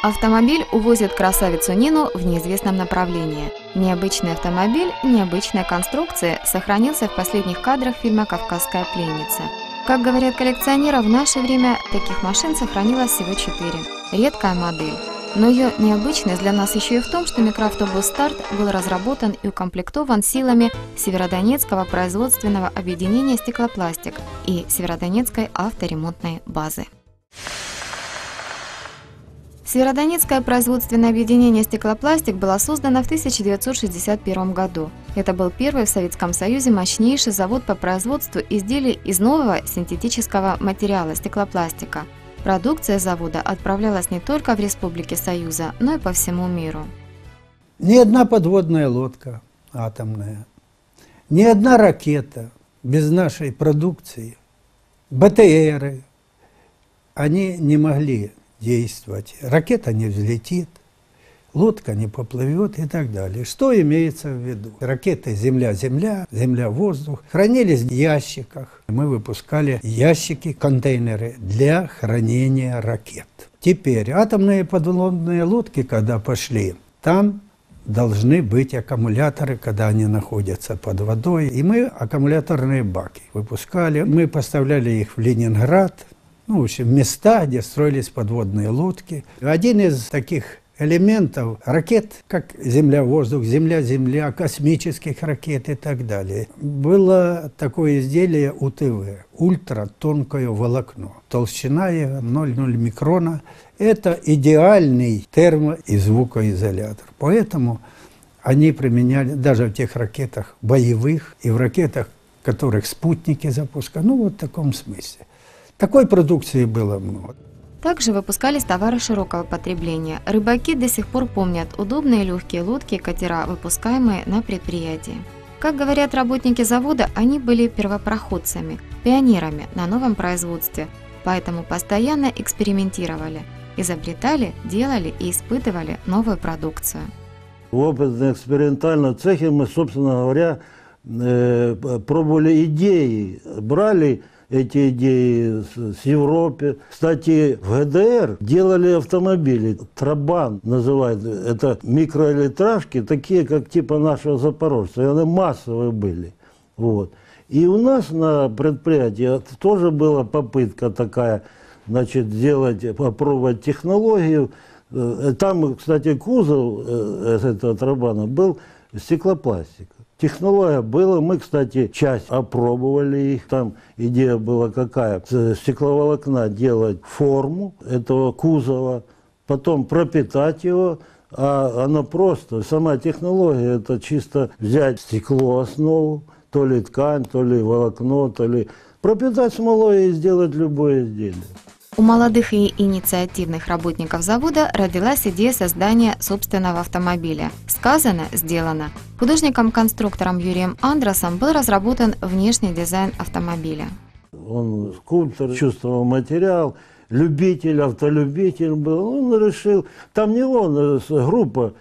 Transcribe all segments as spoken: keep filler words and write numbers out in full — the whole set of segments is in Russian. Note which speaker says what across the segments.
Speaker 1: Автомобиль увозит красавицу Нину в неизвестном направлении. Необычный автомобиль необычной конструкции сохранился в последних кадрах фильма «Кавказская пленница». Как говорят коллекционеры, в наше время таких машин сохранилось всего четыре. Редкая модель. Но ее необычность для нас еще и в том, что микроавтобус «Старт» был разработан и укомплектован силами Северодонецкого производственного объединения «Стеклопластик» и Северодонецкой авторемонтной базы. Северодонецкое производственное объединение «Стеклопластик» было создано в тысяча девятьсот шестьдесят первом году. Это был первый в Советском Союзе мощнейший завод по производству изделий из нового синтетического материала – стеклопластика. Продукция завода отправлялась не только в республики Союза, но и по всему миру.
Speaker 2: Ни одна подводная лодка атомная, ни одна ракета без нашей продукции, БТРы, они не могли действовать. Ракета не взлетит, лодка не поплывет и так далее. Что имеется в виду? Ракеты Земля-Земля, Земля-воздух хранились в ящиках. Мы выпускали ящики, контейнеры для хранения ракет. Теперь атомные подводные лодки, когда пошли, там должны быть аккумуляторы, когда они находятся под водой. И мы аккумуляторные баки выпускали. Мы поставляли их в Ленинград, ну, в общем, места, где строились подводные лодки. Один из таких элементов ракет, как Земля-воздух, Земля-Земля, космических ракет и так далее, было такое изделие УТВ, ультратонкое волокно. Толщина ноль целых ноль микрона. Это идеальный термо- и звукоизолятор. Поэтому они применяли даже в тех ракетах боевых и в ракетах, в которых спутники запускают. Ну, вот в таком смысле. Такой продукции было много.
Speaker 1: Также выпускались товары широкого потребления. Рыбаки до сих пор помнят удобные легкие лодки и катера, выпускаемые на предприятии. Как говорят работники завода, они были первопроходцами, пионерами на новом производстве, поэтому постоянно экспериментировали, изобретали, делали и испытывали новую продукцию.
Speaker 3: В опытно-экспериментальном цехе мы, собственно говоря, пробовали идеи, брали эти идеи с Европы. Кстати, в ГДР делали автомобили. Трабан называют. Это микролитражки, такие, как типа нашего Запорожца. Они массовые были. Вот. И у нас на предприятии тоже была попытка такая, значит, сделать, попробовать технологию. Там, кстати, кузов этого Трабана был стеклопластик. Технология была, мы, кстати, часть опробовали их. Там идея была какая? С стекловолокна делать форму этого кузова, потом пропитать его, а оно просто, сама технология, это чисто взять стекло основу, то ли ткань, то ли волокно, то ли пропитать смолой и сделать любое изделие.
Speaker 1: У молодых и инициативных работников завода родилась идея создания собственного автомобиля. Сказано, сделано. Художником-конструктором Юрием Андросом был разработан внешний дизайн автомобиля.
Speaker 3: Он скульптор, чувствовал материал, любитель, автолюбитель был. Он решил, там не он, группа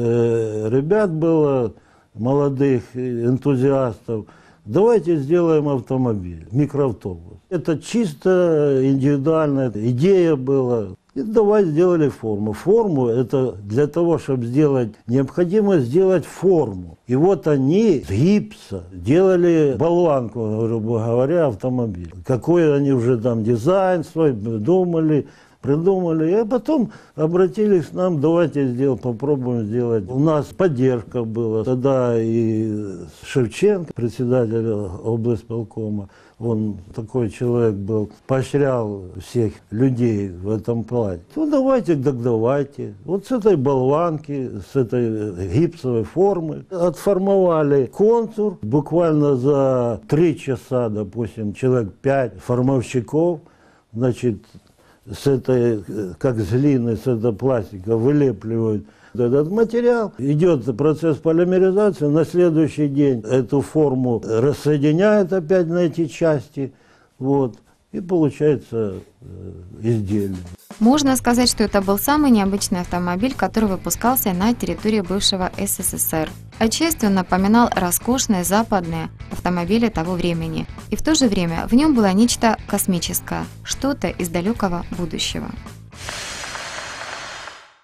Speaker 3: э, ребят была, молодых энтузиастов. Давайте сделаем автомобиль, микроавтобус. Это чисто индивидуальная идея была. И давай сделали форму. Форму это для того, чтобы сделать, необходимо сделать форму. И вот они с гипса делали болванку, грубо говоря, автомобиль. Какой они уже там дизайн свой думали, придумали, а потом обратились к нам, давайте сделаем, попробуем сделать. У нас поддержка была. Тогда и Шевченко, председатель облсполкома, он такой человек был, поощрял всех людей в этом плане. Ну давайте, так давайте. Вот с этой болванки, с этой гипсовой формы отформовали контур. Буквально за три часа, допустим, человек пять формовщиков, значит, с этой, как с глины, с этой пластика вылепливают этот материал. Идет процесс полимеризации, на следующий день эту форму рассоединяют опять на эти части, вот, и получается изделие.
Speaker 1: Можно сказать, что это был самый необычный автомобиль, который выпускался на территории бывшего СССР. Отчасти он напоминал роскошные западные автомобили того времени, и в то же время в нем было нечто космическое, что-то из далекого будущего.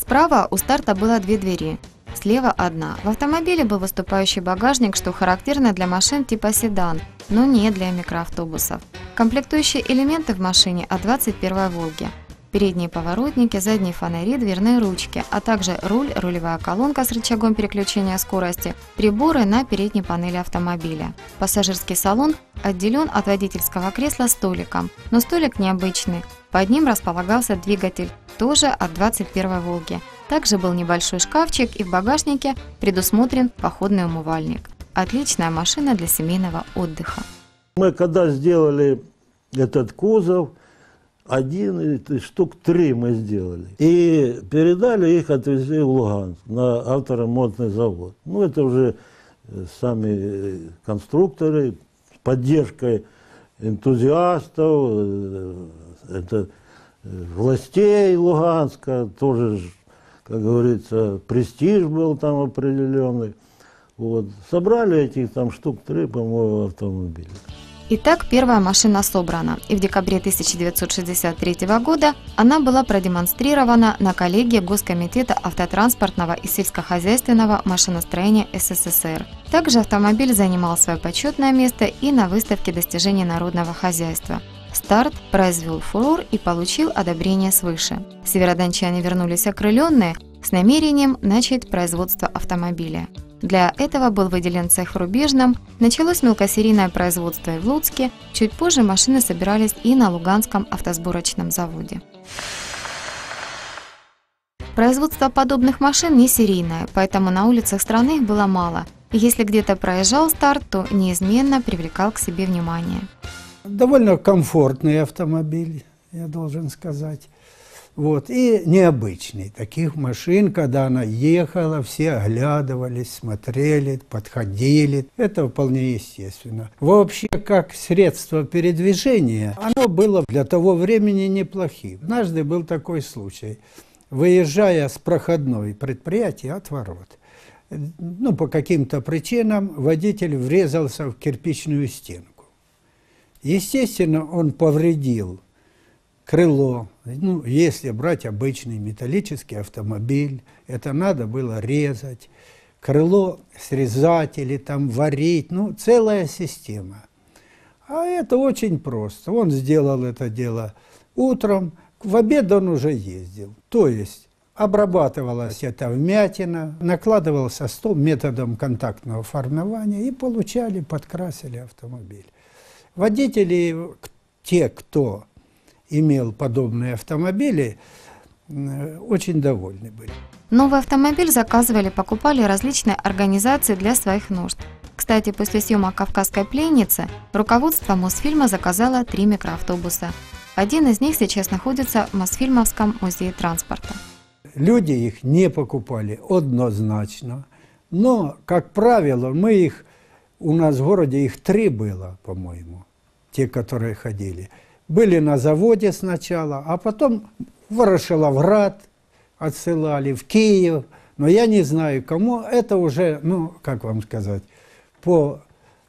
Speaker 1: Справа у старта было две двери, слева одна. В автомобиле был выступающий багажник, что характерно для машин типа седан, но не для микроавтобусов. Комплектующие элементы в машине от двадцать первой «Волги». Передние поворотники, задние фонари, дверные ручки, а также руль, рулевая колонка с рычагом переключения скорости, приборы на передней панели автомобиля. Пассажирский салон отделен от водительского кресла столиком, но столик необычный. Под ним располагался двигатель, тоже от двадцать первой «Волги». Также был небольшой шкафчик и в багажнике предусмотрен походный умывальник. Отличная машина для семейного отдыха.
Speaker 3: Мы когда сделали этот кузов, один, штук три мы сделали. И передали их, отвезли в Луганск на авторемонтный завод. Ну, это уже сами конструкторы с поддержкой энтузиастов, это властей Луганска, тоже, как говорится, престиж был там определенный. Вот. Собрали этих там штук три, по-моему, автомобилей.
Speaker 1: Итак, первая машина собрана, и в декабре тысяча девятьсот шестьдесят третьего года она была продемонстрирована на коллегии Госкомитета автотранспортного и сельскохозяйственного машиностроения СССР. Также автомобиль занимал свое почетное место и на выставке достижений народного хозяйства. Старт произвел фурор и получил одобрение свыше. Северодончане вернулись окрыленные с намерением начать производство автомобиля. Для этого был выделен цех в Рубежном, началось мелкосерийное производство и в Луцке, чуть позже машины собирались и на Луганском автосборочном заводе. Производство подобных машин не серийное, поэтому на улицах страны их было мало. И если где-то проезжал старт, то неизменно привлекал к себе внимание.
Speaker 2: Довольно комфортный автомобиль, я должен сказать. Вот. И необычный. Таких машин, когда она ехала, все оглядывались, смотрели, подходили. Это вполне естественно. Вообще, как средство передвижения, оно было для того времени неплохим. Однажды был такой случай. Выезжая с проходной предприятия от ворот, ну, по каким-то причинам водитель врезался в кирпичную стенку. Естественно, он повредил крыло. Ну, если брать обычный металлический автомобиль, это надо было резать, крыло срезать или там варить, ну, целая система. А это очень просто. Он сделал это дело утром, в обед он уже ездил. То есть обрабатывалась эта вмятина, накладывался стол методом контактного формирования и получали, подкрасили автомобиль. Водители, те, кто имел подобные автомобили, очень довольны были.
Speaker 1: Новый автомобиль заказывали, покупали различные организации для своих нужд. Кстати, после съемок «Кавказской пленницы» руководство Мосфильма заказало три микроавтобуса. Один из них сейчас находится в Мосфильмовском музее транспорта.
Speaker 2: Люди их не покупали однозначно, но, как правило, мы их, у нас в городе их три было, по-моему, те, которые ходили. Были на заводе сначала, а потом в Ворошиловград отсылали, в Киев. Но я не знаю, кому. Это уже, ну, как вам сказать, по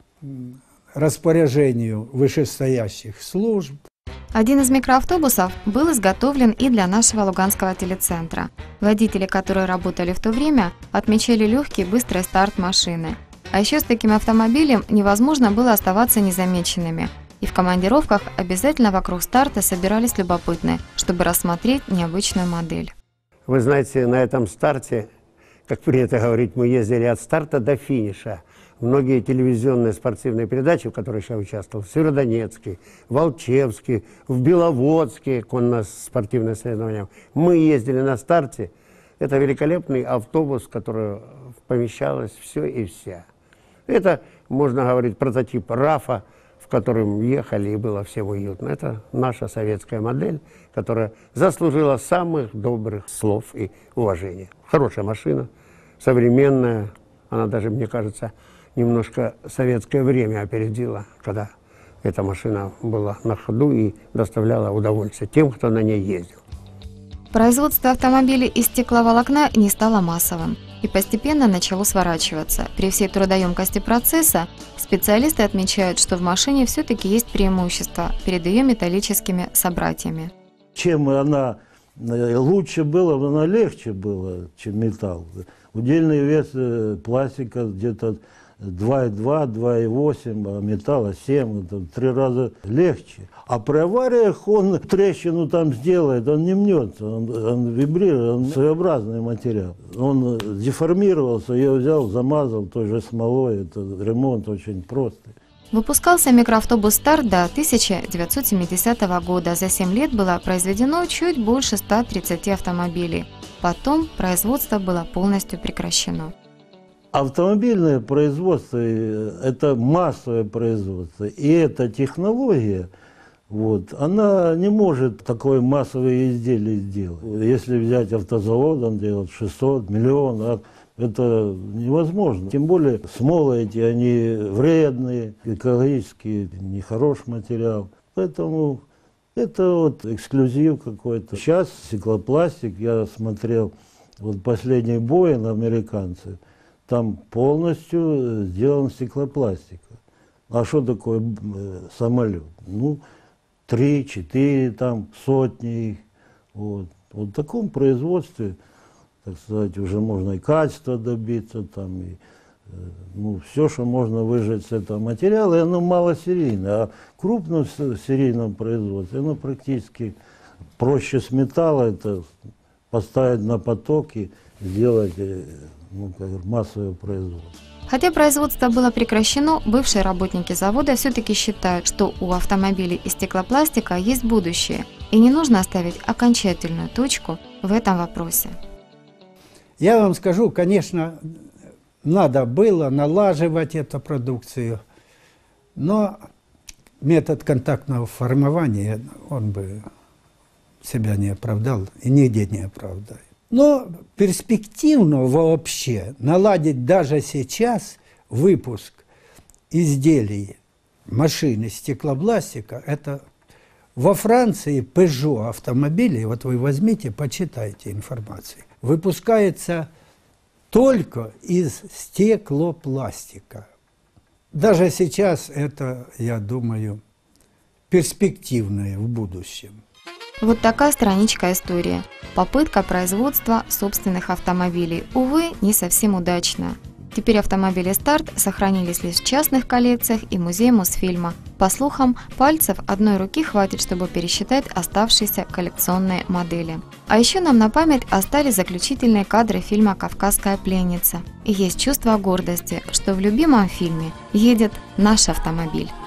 Speaker 2: распоряжению вышестоящих служб.
Speaker 1: Один из микроавтобусов был изготовлен и для нашего Луганского телецентра. Водители, которые работали в то время, отмечали легкий и быстрый старт машины. А еще с таким автомобилем невозможно было оставаться незамеченными. И в командировках обязательно вокруг старта собирались любопытные, чтобы рассмотреть необычную модель.
Speaker 4: Вы знаете, на этом старте, как принято говорить, мы ездили от старта до финиша. Многие телевизионные спортивные передачи, в которых я участвовал, в Северодонецке, в Алчевске, в Беловодске, конно-спортивные соревнования, мы ездили на старте. Это великолепный автобус, в который помещалось все и вся. Это, можно говорить, прототип РАФа, в котором ехали, и было всем уютно. Это наша советская модель, которая заслужила самых добрых слов и уважения. Хорошая машина, современная. Она даже, мне кажется, немножко советское время опередила, когда эта машина была на ходу и доставляла удовольствие тем, кто на ней ездил.
Speaker 1: Производство автомобилей из стекловолокна не стало массовым и постепенно начало сворачиваться. При всей трудоемкости процесса специалисты отмечают, что в машине все-таки есть преимущество перед ее металлическими собратьями.
Speaker 3: Чем она лучше было, но легче было, чем металл. Удельный вес пластика где-то два и два, два и восемь, а металла семь, это в три раза легче. А при авариях он трещину там сделает, он не мнется, он, он вибрирует, он своеобразный материал. Он деформировался, я взял, замазал той же смолой, это ремонт очень простой.
Speaker 1: Выпускался микроавтобус «Старт» до тысяча девятьсот семидесятого года. За семь лет было произведено чуть больше ста тридцати автомобилей. Потом производство было полностью прекращено.
Speaker 3: Автомобильное производство – это массовое производство, и эта технология, вот, она не может такое массовое изделие сделать. Если взять автозавод, он делает шестьсот миллионов, это невозможно. Тем более смолы эти, они вредные, экологически нехороший материал. Поэтому это вот эксклюзив какой-то. Сейчас стеклопластик, я смотрел, вот последний Боинг американцы, там полностью сделан стеклопластика. А что такое самолет? Ну, три-четыре там сотни их. Вот. Вот в таком производстве, так сказать, уже можно и качество добиться, там, и, ну, все, что можно выжать с этого материала, и оно малосерийное. А в крупном серийном производстве оно практически проще с металла, это поставить на поток и сделать, ну, как массовое производство.
Speaker 1: Хотя производство было прекращено, бывшие работники завода все-таки считают, что у автомобилей из стеклопластика есть будущее, и не нужно оставить окончательную точку в этом вопросе.
Speaker 2: Я вам скажу, конечно, надо было налаживать эту продукцию, но метод контактного формования, он бы себя не оправдал и нигде не оправдает. Но перспективно вообще наладить даже сейчас выпуск изделий машины стеклопластика, это во Франции Peugeot автомобили, вот вы возьмите, почитайте информацию, выпускается только из стеклопластика. Даже сейчас это, я думаю, перспективное в будущем.
Speaker 1: Вот такая страничка истории. Попытка производства собственных автомобилей, увы, не совсем удачная. Теперь автомобили «Старт» сохранились лишь в частных коллекциях и музее Мосфильма. По слухам, пальцев одной руки хватит, чтобы пересчитать оставшиеся коллекционные модели. А еще нам на память остались заключительные кадры фильма «Кавказская пленница». И есть чувство гордости, что в любимом фильме едет наш автомобиль.